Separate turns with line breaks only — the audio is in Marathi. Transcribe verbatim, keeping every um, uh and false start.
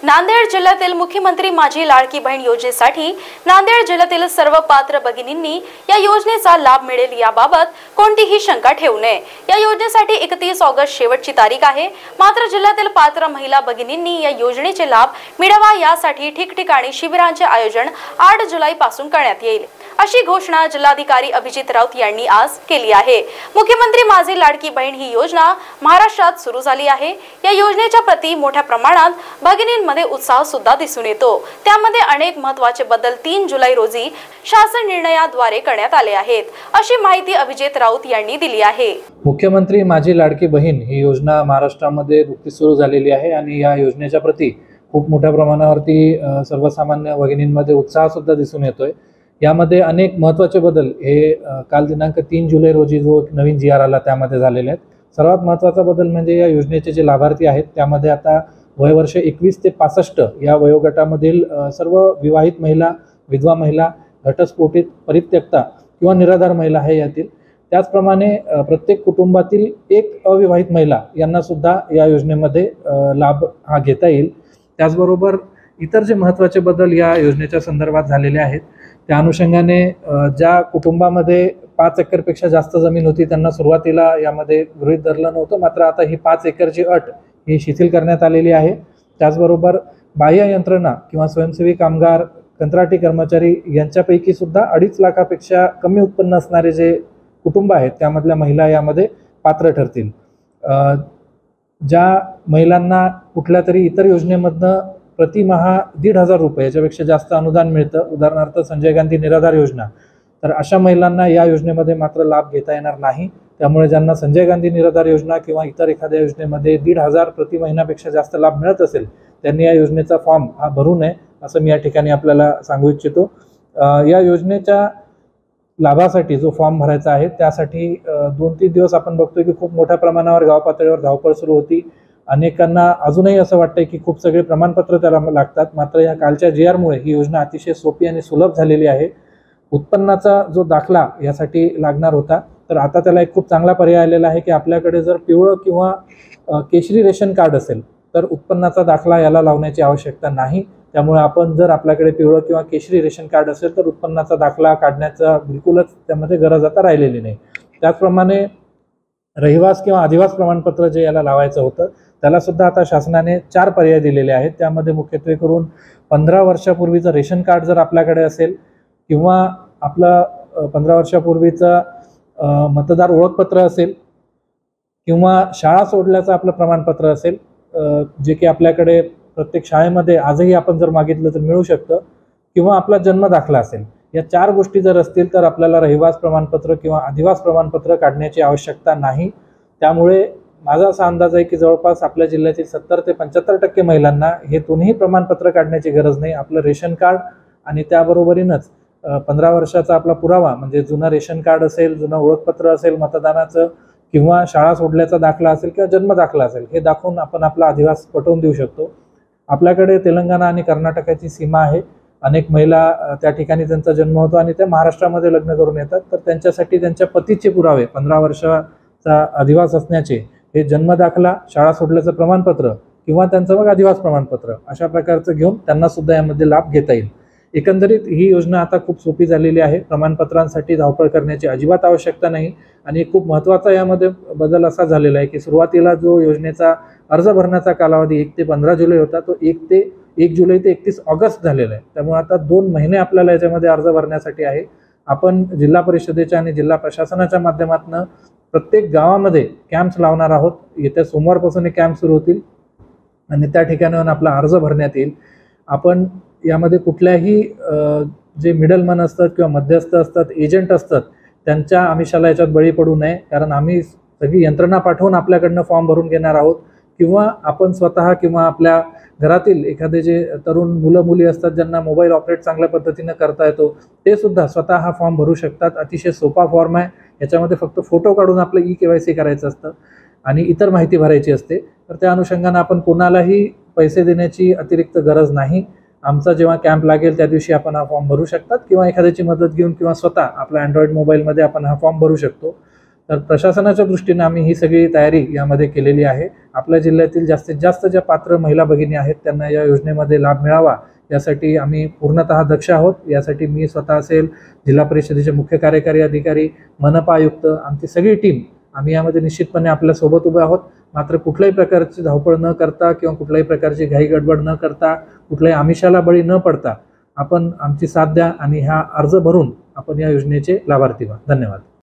नांदेड जिल्ह्यातील मुख्यमंत्री माझी लाडकी बहीण योजनेसाठी नांदेड जिल्ह्यातील सर्व पात्र भगिनींनी या योजनेचा लाभ मिळेल याबाबत कोणतीही शंका ठेवू नये। या योजनेसाठी एकतीस ऑगस्ट शेवटची तारीख आहे। मात्र जिल्ह्यातील पात्र महिला भगिनींनी या योजनेचे लाभ मिळावा यासाठी ठिकठिकाणी शिबिरांचे आयोजन आठ जुलै पासून करण्यात येईल, अशी घोषणा जिल्हाधिकारी अभिजित राऊत यांनी आज केली आहे। मुख्यमंत्री माझी लाडकी बहीण ही योजना महाराष्ट्रात सुरू झाली आहे। या योजनेच्या प्रति मोठ्या प्रमाणात भगिनींमध्ये उत्साह सुद्धा दिसून येतो। त्यामध्ये अनेक महत्त्वाचे बदल तीन जुलै रोजी शासन निर्णयाद्वारे करण्यात आले आहेत, अशी माहिती अभिजित राऊत यांनी दिली आहे।
मुख्यमंत्री माझी लाडकी बहीण ही योजना महाराष्ट्रामध्ये नुकतीच सुरू झालेली आहे आणि या योजनेच्या प्रति खूप मोठ्या प्रमाणावरती सर्वसामान्य भगिनींमध्ये उत्साह सुद्धा दिसून येतोय। यामध्ये अनेक महत्त्वाचे बदल हे काल दिनांक तीन जुलै रोजी जो नवीन जी आर आला त्यामध्ये झालेले आहेत। सर्वात महत्त्वाचा बदल म्हणजे या योजनेचे जे लाभार्थी आहेत त्यामध्ये आता वयवर्ष एकवीस ते पासष्ट या वयोगटामधील सर्व विवाहित महिला, विधवा महिला, घटस्फोटित, परित्यक्ता किंवा निराधार महिला आहे यातील। त्याचप्रमाणे प्रत्येक कुटुंबातील एक अविवाहित महिला यांना सुद्धा या योजनेमध्ये लाभ हा घेता येईल। त्याचबरोबर इतर जे महत्त्वाचे बदल या योजनेच्या संदर्भात झालेले आहेत त्या अनुषंगाने ज्या कुटुंबामध्ये पाच एकरपेक्षा जास्त जमीन होती त्यांना सुरुवातीला यामध्ये गृहीत धरलं नव्हतं, मात्र आता ही पाच एकरची अट ही शिथिल करण्यात आलेली आहे। त्याचबरोबर बाह्य यंत्रणा किंवा स्वयंसेवी कामगार, कंत्राटी कर्मचारी यांच्यापैकी सुद्धा अडीच लाखापेक्षा कमी उत्पन्न असणारे जे कुटुंब आहेत त्यामधल्या महिला यामध्ये पात्र ठरतील। ज्या महिलांना कुठल्या तरी इतर योजनेमधनं प्रतिमाहा दीड हजार रुपये याच्यापेक्षा जास्त अनुदान मिळतं, उदाहरणार्थ संजय गांधी निराधार योजना, तर अशा महिलांना या योजनेमध्ये मात्र लाभ घेता येणार नाही। त्यामुळे ज्यांना संजय गांधी निराधार योजना किंवा इतर एखाद्या योजनेमध्ये दीड हजार प्रति महिन्यापेक्षा जास्त लाभ मिळत असेल त्यांनी या योजनेचा फॉर्म हा भरू नये, असं मी या ठिकाणी आपल्याला सांगू इच्छितो। या योजनेच्या लाभासाठी जो फॉर्म भरायचा आहे त्यासाठी दोन तीन दिवस आपण बघतोय की खूप मोठ्या प्रमाणावर गाव पातळीवर धावपळ सुरू होती। अनेकांना अजूनही असं वाटतंय की खूप सगळे प्रमाणपत्र त्याला लागतात, मात्र या कालच्या जी आरमुळे ही योजना अतिशय सोपी आणि सुलभ झालेली आहे। उत्पन्नाचा जो दाखला यासाठी लागणार होता तर आता त्याला एक खूप चांगला पर्याय आलेला आहे की आपल्याकडे जर पिवळं किंवा केशरी रेशन कार्ड असेल तर उत्पन्नाचा दाखला याला लावण्याची आवश्यकता नाही। त्यामुळे आपण जर आपल्याकडे पिवळं किंवा केशरी रेशन कार्ड असेल तर उत्पन्नाचा दाखला काढण्याचा बिलकुलच त्यामध्ये गरज आता राहिलेली नाही। त्याचप्रमाणे रहिवास किंवा अधिवास प्रमाणपत्र जे याला लावायचं होतं त्याला सुद्धा आता शासनाने चार पर्याय दिलेले आहेत। त्यामध्ये मुख्यत्वे करून पंधरा वर्षापूर्वीचं रेशन कार्ड जर आपल्याकडे असेल किंवा आपलं पंधरा वर्षापूर्वीचं मतदार ओळखपत्र असेल किंवा शाळा सोडल्याचं आपलं प्रमाणपत्र असेल, जे की आपल्याकडे प्रत्येक शाळेमध्ये आजही आपण जर मागितलं तर मिळू शकतं, किंवा आपला जन्म दाखला असेल, या चार गोष्टी जर असतील तर आपल्याला रहिवास प्रमाणपत्र किंवा अधिवास प्रमाणपत्र काढण्याची आवश्यकता नाही। त्यामुळे माझा असा अंदाज आहे की जवळपास आपल्या जिल्ह्यातील सत्तर ते पंच्याहत्तर टक्के महिलांना हे दोन्ही प्रमाणपत्र काढण्याची गरज नाही। आपलं रेशन कार्ड आणि त्याबरोबरीनच पंधरा वर्षाचा आपला पुरावा म्हणजे जुनं रेशन कार्ड असेल, जुनं ओळखपत्र असेल मतदानाचं, किंवा शाळा सोडल्याचा दाखला असेल किंवा जन्म दाखला असेल, हे दाखवून आपण आपला अधिवास पटवून देऊ शकतो। आपल्याकडे तेलंगणा आणि कर्नाटकाची सीमा आहे। अनेक महिला त्या ठिकाणी त्यांचा जन्म होतो आणि त्या महाराष्ट्रामध्ये लग्न करून येतात, तर त्यांच्यासाठी त्यांच्या पतीचे पुरावे पंधरा वर्षाचा अधिवास असण्याचे, हे जन्म दाखला, शाळा सोडल्याचं प्रमाणपत्र किंवा त्यांचं मग अधिवास प्रमाणपत्र अशा प्रकारचं घेऊन त्यांना सुद्धा यामध्ये लाभ घेता येईल। एकंदरीत ही योजना आता खूप सोपी झालेली आहे। प्रमाणपत्रांसाठी धावपळ करण्याची अजिबात आवश्यकता नाही। आणि खूप महत्त्वाचा यामध्ये बदल असा झालेला आहे की सुरुवातीला जो योजनेचा अर्ज भरण्याचा कालावधी एक ते पंधरा जुलै होता तो एक ते एक जुलै ते एकतीस ऑगस्ट झालेला आहे। त्यामुळे आता दोन महिने आपल्याला याच्यामध्ये अर्ज भरण्यासाठी आहे। आपण जिल्हा परिषदेच्या आणि जिल्हा प्रशासनाच्या माध्यमातून प्रत्येक गावामध्ये कॅम्प्स लावणार आहोत। येत्या सोमवारपासून हे कॅम्प सुरू होतील आणि त्या ठिकाणाहून आपला अर्ज भरण्यात येईल। आपण यामध्ये कुठल्याही जे मिडलमन असतात किंवा मध्यस्थ असतात, एजंट असतात, त्यांच्या आमिषाला याच्यात बळी पडू नये, कारण आम्ही सगळी यंत्रणा पाठवून आपल्याकडनं फॉर्म भरून घेणार आहोत, किंवा आपण स्वतः किंवा आपल्या घरातील एखादे जे तरुण मुलं मुली असतात ज्यांना मोबाईल ऑपरेट चांगल्या पद्धतीनं करता येतो ते सुद्धा स्वतः हा फॉर्म भरू शकतात। अतिशय सोपा फॉर्म आहे। याच्यामध्ये फक्त फोटो काढून आपलं ई के वाय सी करायचं असतं आणि इतर माहिती भरायची असते, तर त्या अनुषंगानं आपण कोणालाही पैसे देण्याची अतिरिक्त गरज नाही। आमचा जेव्हा कॅम्प लागेल त्या दिवशी आपण हा फॉर्म भरू शकतात किंवा एखाद्याची मदत घेऊन किंवा स्वतः आपल्या अँड्रॉइड मोबाईलमध्ये आपण हा फॉर्म भरू शकतो। तर प्रशासनाच्या दृष्टीने आम्ही ही सगळी तयारी यामध्ये केलेली आहे. आपल्या जिल्ह्यातील जास्तीत जास्त ज्या पात्र महिला भगिनी आहेत त्यांना या योजनेमध्ये लाभ मिळावा यासाठी आम्ही पूर्णतः दक्ष आहोत. यासाठी मी स्वतः असेल, जिल्हा परिषदेचे मुख्य कार्यकारी अधिकारी, मनपा आयुक्त, आमची सगळी टीम आम्ही यामध्ये निश्चितपणे आपल्या सोबत उभे आहोत. मात्र कुठल्याही प्रकारची धावपळ न करता किंवा कुठल्याही प्रकारची घाई गडबड न करता, कुठल्याही आमिषाला बळी न पडता आपण आमची साथ द्या आणि हा अर्ज भरून आपण या योजनेचे लाभार्थी व्हा. धन्यवाद.